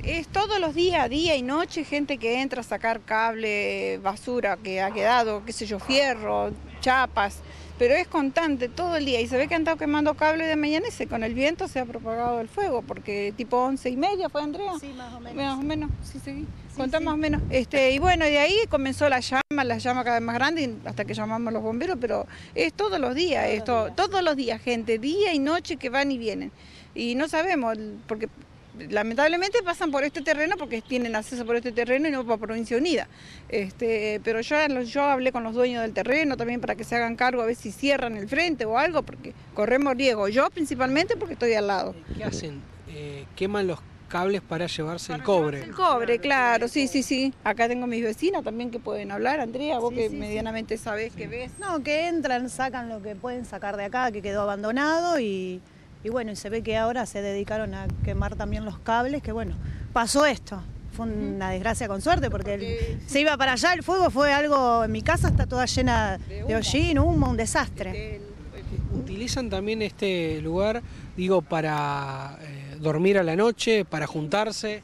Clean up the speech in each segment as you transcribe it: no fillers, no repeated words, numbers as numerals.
Es todos los días, día y noche, gente que entra a sacar cable, basura que ha quedado, qué sé yo, fierro, chapas, pero es constante todo el día y se ve que han estado quemando cable de mañana y con el viento se ha propagado el fuego, porque tipo 11:30 fue, Andrea. Sí, más o menos. Más o menos, sí, sí. Contá Sí. más o menos. Y bueno, de ahí comenzó la llama cada vez más grande hasta que llamamos a los bomberos, pero es todos los días, todos los días, gente, día y noche que van y vienen. Y no sabemos, porque lamentablemente pasan por este terreno porque tienen acceso por este terreno y no por Provincia Unida. Pero yo hablé con los dueños del terreno también para que se hagan cargo a ver si cierran el frente o algo, porque corremos riesgo. Yo principalmente porque estoy al lado. ¿Qué hacen? ¿Queman los cables para llevarse el cobre? El cobre, claro, sí. Acá tengo mis vecinas también que pueden hablar, Andrea, vos que medianamente sabés que ves. No, que entran, sacan lo que pueden sacar de acá, que quedó abandonado y bueno, y se ve que ahora se dedicaron a quemar también los cables, que bueno, pasó esto. Fue una desgracia con suerte porque se iba para allá, el fuego fue algo, en mi casa está toda llena de hollín, humo, un desastre. ¿Utilizan también este lugar, digo, para dormir a la noche, para juntarse?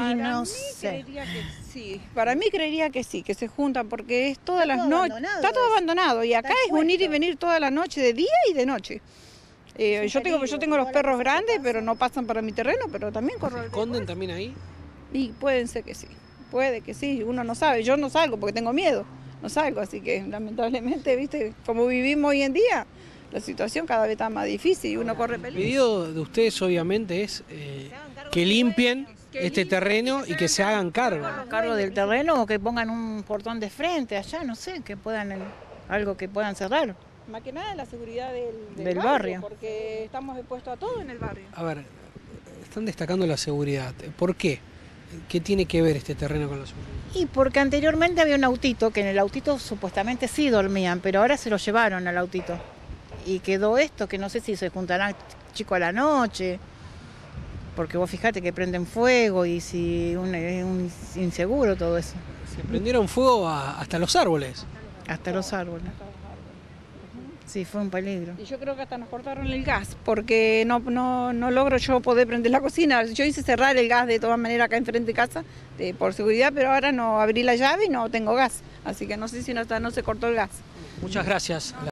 Para mí creería que sí, que se juntan porque es todas las noches, está todo abandonado y acá es unir y venir toda la noche, de día y de noche. Yo tengo los perros grandes, pero no pasan para mi terreno, pero también corro. ¿Se esconden también ahí? Y puede ser que sí, uno no sabe, yo no salgo porque tengo miedo, no salgo, así que lamentablemente, viste, como vivimos hoy en día, la situación cada vez está más difícil y uno corre peligro. El pedido de ustedes obviamente es que limpien este terreno y que se hagan cargo Del terreno o que pongan un portón de frente allá, no sé, algo que puedan cerrar. Más que nada la seguridad del barrio, porque estamos expuestos a todo en el barrio. A ver, están destacando la seguridad. ¿Por qué? ¿Qué tiene que ver este terreno con la seguridad? Y porque anteriormente había un autito, que en el autito supuestamente sí dormían, pero ahora se lo llevaron al autito. Y quedó esto, que no sé si se juntarán chicos a la noche, porque vos fijate que prenden fuego y si es un inseguro todo eso. Se prendieron fuego hasta los árboles. Hasta los árboles. Sí, fue un peligro. Y yo creo que hasta nos cortaron el gas, porque no logro yo poder prender la cocina. Yo hice cerrar el gas de todas maneras acá enfrente de casa, por seguridad, pero ahora no abrí la llave y no tengo gas. Así que no sé si no se cortó el gas. Muchas gracias.